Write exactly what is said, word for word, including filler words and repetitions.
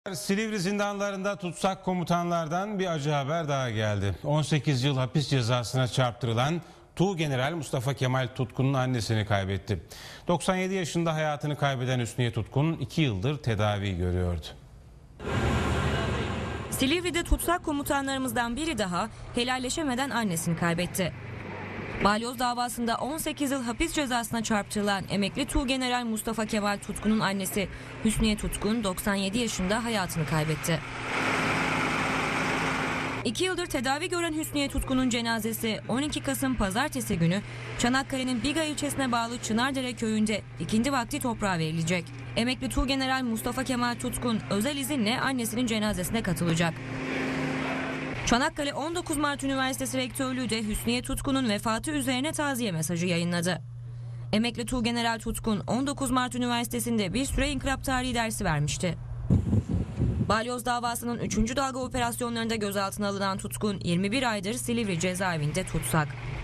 Silivri zindanlarında tutsak komutanlardan bir acı haber daha geldi. on sekiz yıl hapis cezasına çarptırılan Tuğgeneral Mustafa Kemal Tutkun'un annesini kaybetti. doksan yedi yaşında hayatını kaybeden Hüsniye Tutkun iki yıldır tedavi görüyordu. Silivri'de tutsak komutanlarımızdan biri daha helalleşemeden annesini kaybetti. Balyoz davasında on sekiz yıl hapis cezasına çarptırılan emekli Tuğgeneral Mustafa Kemal Tutkun'un annesi Hüsniye Tutkun doksan yedi yaşında hayatını kaybetti. İki yıldır tedavi gören Hüsniye Tutkun'un cenazesi on iki Kasım Pazartesi günü Çanakkale'nin Biga ilçesine bağlı Çınardere köyünde ikindi vakti toprağa verilecek. Emekli Tuğgeneral Mustafa Kemal Tutkun özel izinle annesinin cenazesine katılacak. Çanakkale on dokuz Mart Üniversitesi Rektörlüğü de Hüsniye Tutkun'un vefatı üzerine taziye mesajı yayınladı. Emekli Tuğgeneral Tutkun on dokuz Mart Üniversitesi'nde bir süre inkılap tarihi dersi vermişti. Balyoz davasının üçüncü dalga operasyonlarında gözaltına alınan Tutkun yirmi bir aydır Silivri cezaevinde tutsak.